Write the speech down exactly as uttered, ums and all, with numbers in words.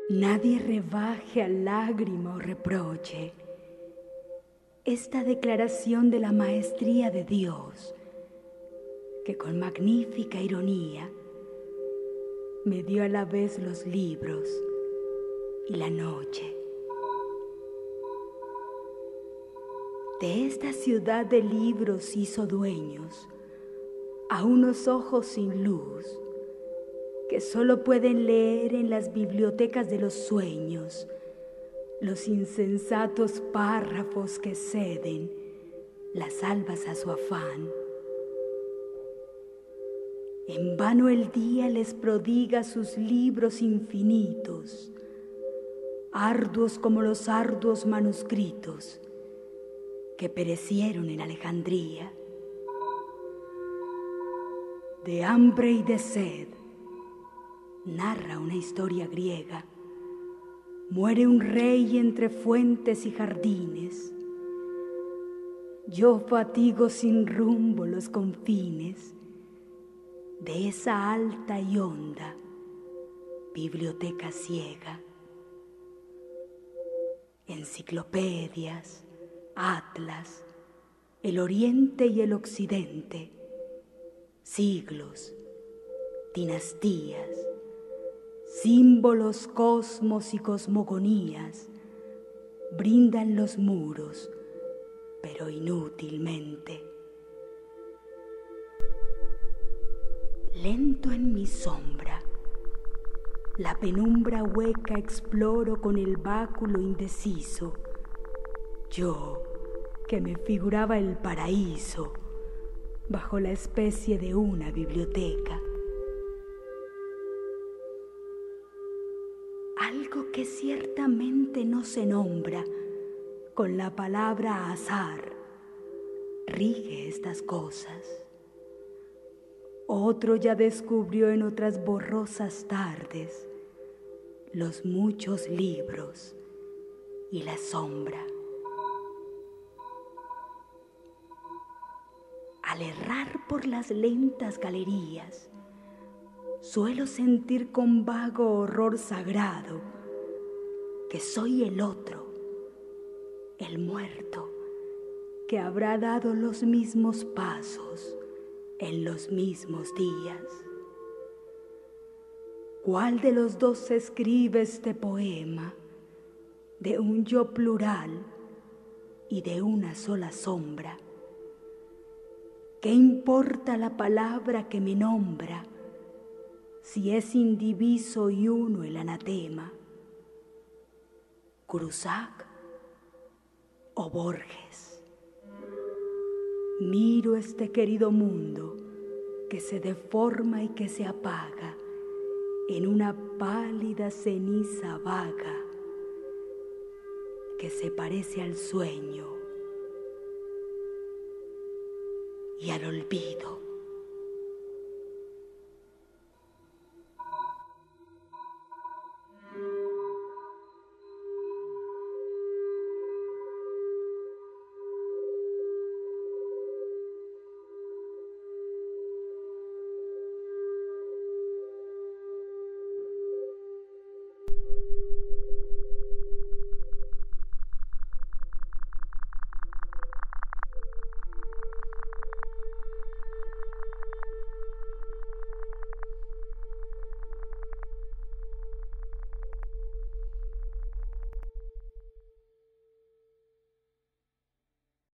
Nadie rebaje a lágrima o reproche esta declaración de la maestría de Dios, que con magnífica ironía me dio a la vez los libros y la noche. De esta ciudad de libros hizo dueños a unos ojos sin luz que solo pueden leer en las bibliotecas de los sueños los insensatos párrafos que ceden las albas a su afán. En vano el día les prodiga sus libros infinitos, arduos como los arduos manuscritos que perecieron en Alejandría. De hambre y de sed narra una historia griega. Muere un rey entre fuentes y jardines. Yo fatigo sin rumbo los confines de esa alta y honda biblioteca ciega. Enciclopedias, atlas, el oriente y el occidente, siglos, dinastías, símbolos, cosmos y cosmogonías brindan los muros, pero inútilmente. Lento en mi sombra, la penumbra hueca exploro con el báculo indeciso, yo que me figuraba el paraíso bajo la especie de una biblioteca. Algo que ciertamente no se nombra con la palabra azar rige estas cosas. Otro ya descubrió en otras borrosas tardes los muchos libros y la sombra. Al errar por las lentas galerías, suelo sentir con vago horror sagrado que soy el otro, el muerto, que habrá dado los mismos pasos en los mismos días. ¿Cuál de los dos escribe este poema de un yo plural y de una sola sombra? ¿Qué importa la palabra que me nombra si es indiviso y uno el anatema? ¿Cruzac o Borges? Miro este querido mundo que se deforma y que se apaga en una pálida ceniza vaga que se parece al sueño y al olvido.